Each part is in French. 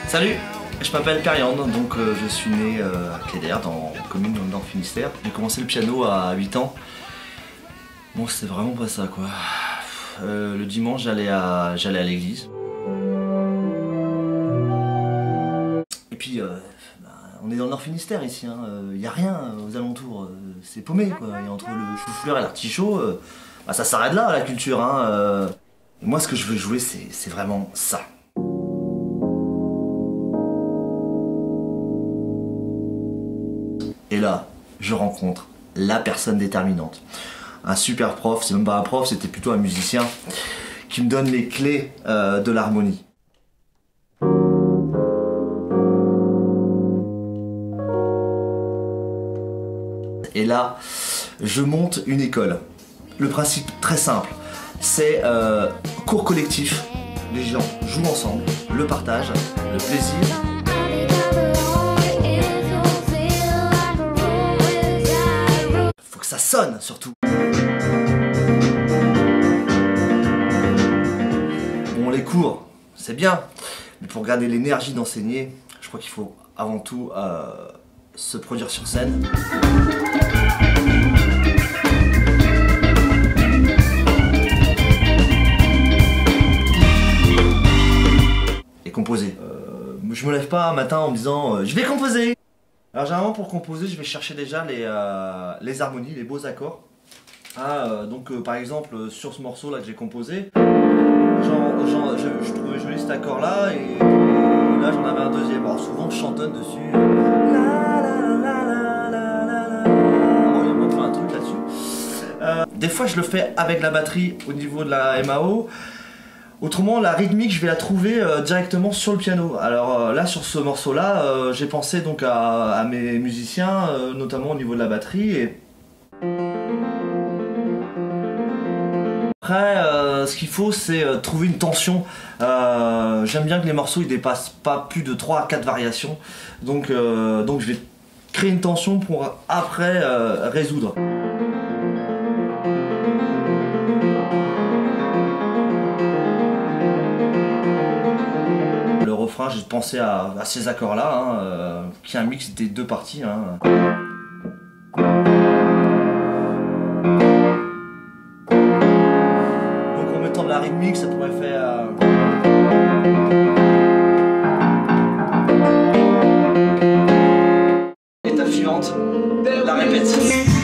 Salut, je m'appelle Periande, donc je suis né à Clédère, dans la commune dans le Nord Finistère. J'ai commencé le piano à 8 ans. Bon, c'était vraiment pas ça quoi. Le dimanche, j'allais à l'église. Et puis, on est dans le Nord Finistère ici, y a rien aux alentours, c'est paumé quoi. Et entre le chou-fleur et l'artichaut, ça s'arrête là la culture. Moi, ce que je veux jouer, c'est vraiment ça. Et là, je rencontre la personne déterminante. Un super prof, c'est même pas un prof, c'était plutôt un musicien qui me donne les clés de l'harmonie. Et là, je monte une école. Le principe très simple, c'est cours collectif. Les gens jouent ensemble, le partage, le plaisir. Faut que ça sonne surtout. Bon, les cours, c'est bien, mais pour garder l'énergie d'enseigner, je crois qu'il faut avant tout se produire sur scène. Et composer. Je me lève pas un matin en me disant je vais composer. Alors généralement pour composer, je vais chercher déjà les harmonies, les beaux accords. Donc par exemple sur ce morceau là que j'ai composé, je trouvais joli cet accord là et là j'en avais un deuxième. Alors souvent je chantonne dessus. Bon, il y a moyen de faire un truc là-dessus. Des fois je le fais avec la batterie au niveau de la MAO. Autrement, la rythmique, je vais la trouver directement sur le piano. Alors là, sur ce morceau-là, j'ai pensé donc à mes musiciens, notamment au niveau de la batterie. Et après, ce qu'il faut, c'est trouver une tension. J'aime bien que les morceaux ils dépassent pas plus de 3 à 4 variations. Donc je vais créer une tension pour après résoudre. Le refrain, j'ai pensé à ces accords-là, qui est un mix des deux parties. Donc en mettant de la rythmique, ça pourrait faire... Étape suivante, la répète.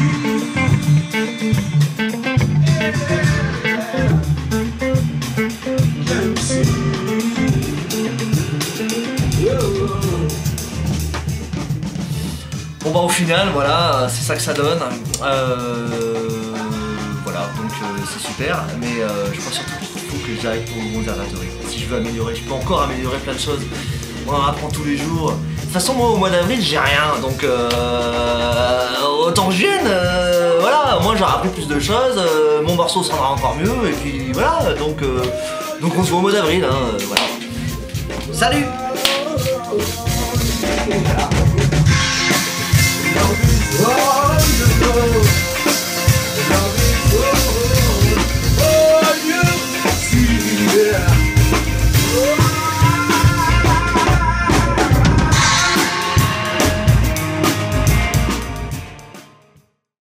Bon au final, voilà, c'est ça que ça donne. Voilà, donc c'est super, mais je pense surtout qu'il faut que j'aille pour le conservatoire. Si je veux améliorer, je peux encore améliorer plein de choses. On en apprend tous les jours. De toute façon, moi au mois d'avril, j'ai rien, donc autant que je vienne, voilà, moi j'aurai appris plus de choses, mon morceau sonnera encore mieux, et puis voilà, donc on se voit au mois d'avril, voilà. Salut! Oh,